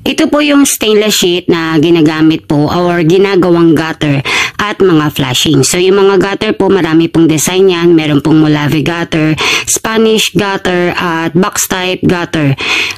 Ito po yung stainless sheet na ginagamit po or ginagawang gutter at mga flashing. So yung mga gutter po, marami pong design yan. Meron pong Molave gutter, Spanish gutter at box type gutter.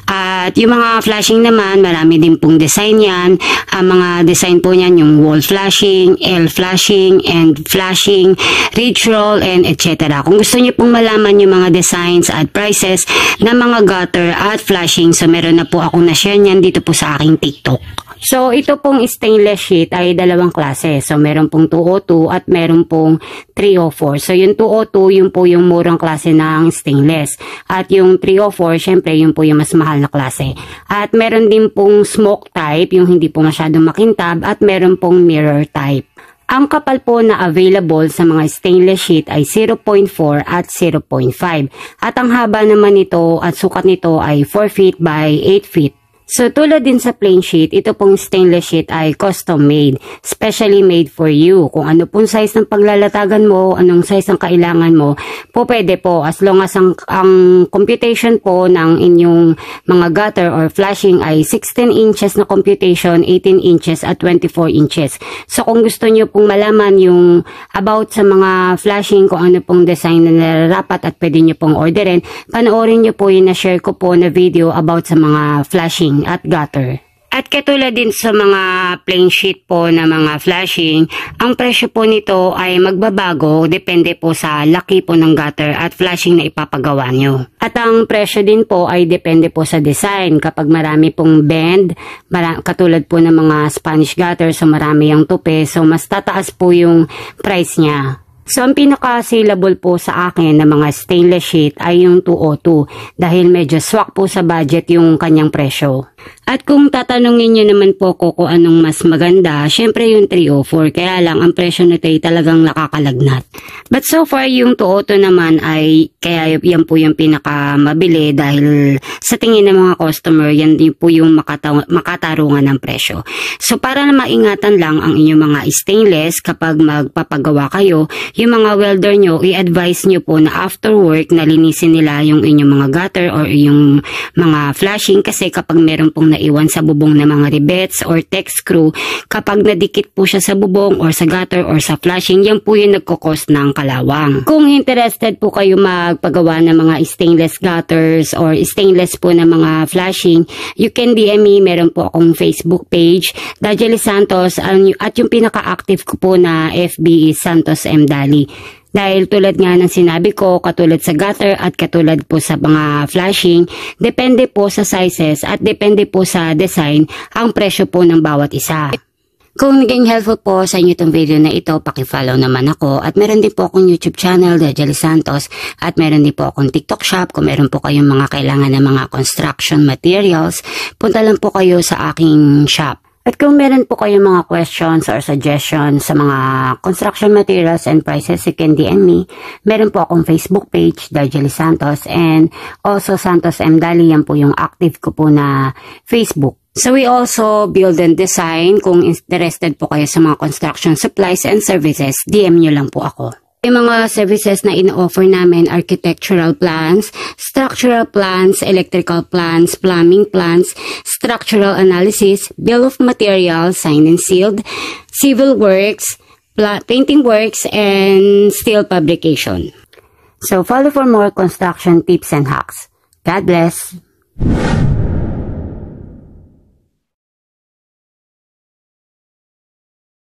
At yung mga flashing naman, marami din pong design yan. Ang mga design po niyan yung wall flashing, L flashing, and flashing, ridge roll, and etc. Kung gusto niyo pong malaman yung mga designs at prices ng mga gutter at flashing, so meron na po akong na-share niyan dito po sa aking TikTok. So, ito pong stainless sheet ay dalawang klase. So, meron pong 202 at meron pong 304. So, yung 202, yun po yung murang klase ng stainless. At yung 304, syempre, yun po yung mas mahal na klase. At meron din pong smoke type, yung hindi po masyadong makintab, at meron pong mirror type. Ang kapal po na available sa mga stainless sheet ay 0.4 at 0.5. At ang haba naman nito at sukat nito ay 4 feet by 8 feet. So, tulad din sa plain sheet, ito pong stainless sheet ay custom made, specially made for you. Kung ano pong size ng paglalatagan mo, anong size ang kailangan mo, po pwede po as long as ang computation po ng inyong mga gutter or flashing ay 16 inches na computation, 18 inches at 24 inches. So, kung gusto nyo pong malaman yung about sa mga flashing, kung ano pong design na nararapat at pwede nyo pong orderin, panoorin nyo po yung na-share ko po na video about sa mga flashing at gutter. At katulad din sa mga plain sheet po na mga flashing, ang presyo po nito ay magbabago depende po sa laki po ng gutter at flashing na ipapagawa nyo. At ang presyo din po ay depende po sa design. Kapag marami pong bend, katulad po ng mga Spanish gutter, so marami yung tupi, so mas tataas po yung price niya. So, ang pinaka-saleable po sa akin na mga stainless sheet ay yung 202 dahil medyo swak po sa budget yung kanyang presyo. At kung tatanungin nyo naman po ko kung anong mas maganda, syempre yung 304, kaya lang ang presyo nito ay talagang nakakalagnat. But so far yung 202 naman ay kaya yan po yung pinakamabili dahil sa tingin ng mga customer, yan din po yung makatarungan ng presyo. So para na maingatan lang ang inyong mga stainless kapag magpapagawa kayo, yung mga welder nyo, i-advise nyo po na after work na linisin nila yung inyong mga gutter or yung mga flashing kasi kapag meron pong naiwan sa bubong na mga rivets or tech screw, kapag nadikit po siya sa bubong or sa gutter or sa flashing, yan po yung nagkakos ng kalawang. Kung interested po kayo magpagawa ng mga stainless gutters or stainless po na mga flashing, you can DM me. Meron po akong Facebook page, Dajely Santos, at yung pinaka-active ko po na FB is Santos M. Dali. Dahil tulad nga ng sinabi ko, katulad sa gutter at katulad po sa mga flashing, depende po sa sizes at depende po sa design ang presyo po ng bawat isa. Kung naging helpful po sa inyo itong video na ito, pakifollow naman ako. At meron din po akong YouTube channel, Dajely Santos. At meron din po akong TikTok shop. Kung meron po kayong mga kailangan ng mga construction materials, punta lang po kayo sa aking shop. At kung meron po kayong mga questions or suggestions sa mga construction materials and prices, you can DM me. Meron po akong Facebook page, Dajely Santos, and also Santos M. Dali. Yan po yung active ko po na Facebook. So we also build and design. Kung interested po kayo sa mga construction supplies and services, DM nyo lang po ako. Yung mga services na in-offer namin, architectural plans, structural plans, electrical plans, plumbing plans, structural analysis, bill of materials, signed and sealed, civil works, painting works, and steel fabrication. So follow for more construction tips and hacks. God bless!